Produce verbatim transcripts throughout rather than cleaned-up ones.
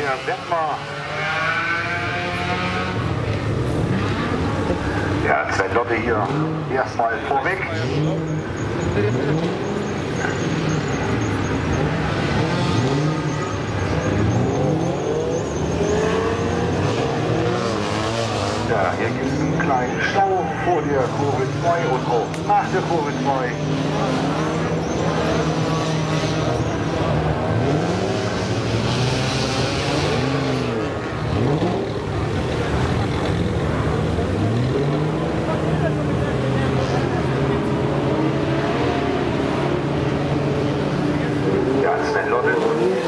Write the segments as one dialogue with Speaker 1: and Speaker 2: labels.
Speaker 1: der Detmar. Ja, Sven Lotte hier erstmal vorweg. Ja, hier gibt es einen kleinen Stau vor der Kurve zwei und auch nach der Kurve zwei. Ja, Sven Lotte und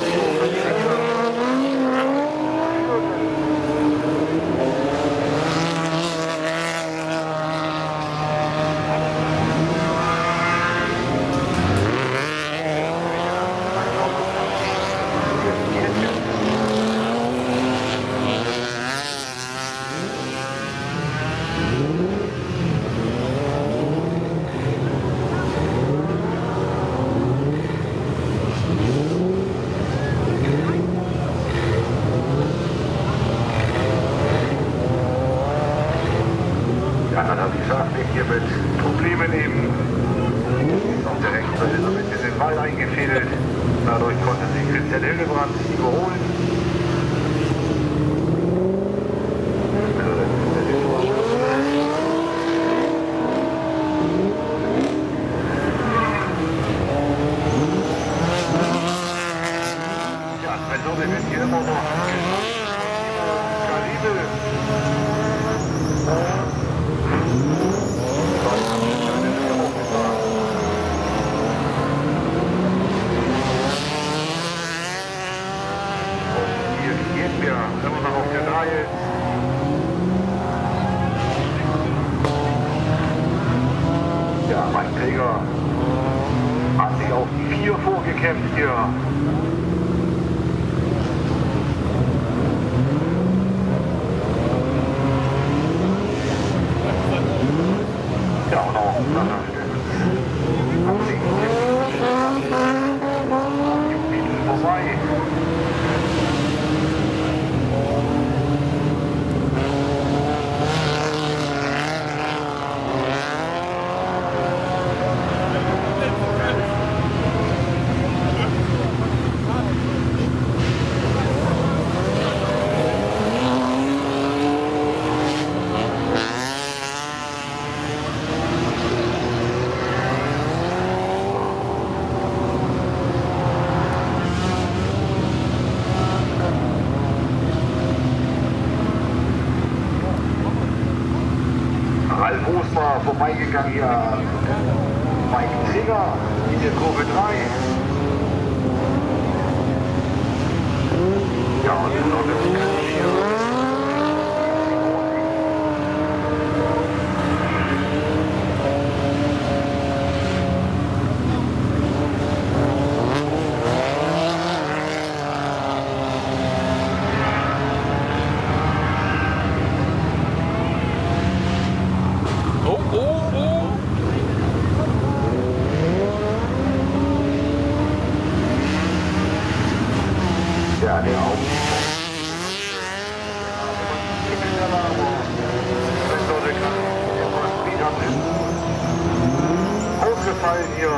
Speaker 1: hier mit Problemen eben auf der rechten Seite so ein bisschen in den Wall eingefädelt. Dadurch konnte sich Christian Hildebrand überholen. Ja, Sven Lotte wird hier immer noch Galibel. Immer noch auf der Reihe. Ja, mein Träger hat sich auf die vier vorgekämpft hier. Ja, und auch vorbei. Ralf Osmer vorbeigegangen hier. Mike Träger in der Kurve drei. Ja, und dann noch das hier. Ja, der auch. Ausgefallen hier.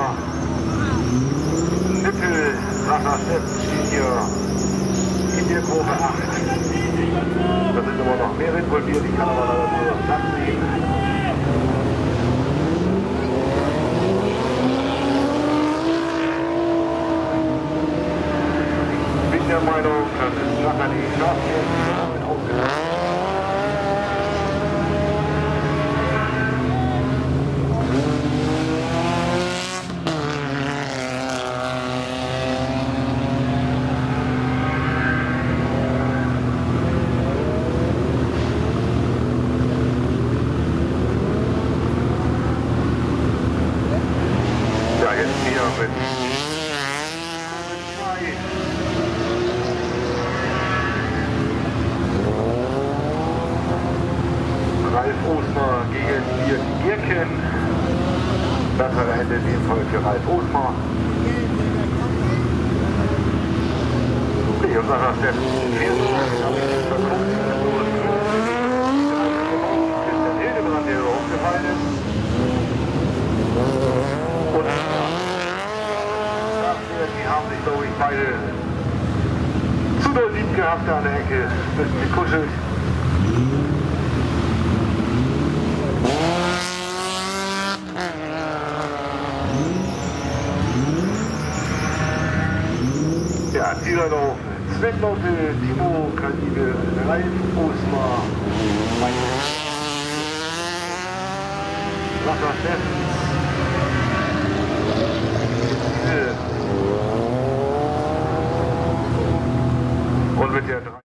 Speaker 1: Nippel, Wasserstedt steht hier in der Kurve acht. Da sind aber noch mehr involviert, ich kann aber leider nur das Platz nehmen. Der Meinung, das ist nachher die Straße aufgesetzt. Ja, jetzt hier mit Ralf Osmer gegen Dirk Gierken. Besserer Ende in dem Fall für Ralf Osmer. Leo und Sacher Steffen vier so. Christian Hildebrand, der hochgefallen ist. Und die haben sich, glaube ich, beide zu doll lieb gehabt an der Ecke. Ein bisschen gekuschelt. Ja, Zielerlauf, Sven Lotte, Timo Kalibe, Ralf Osmar, Sacher Steffen. Und mit der drei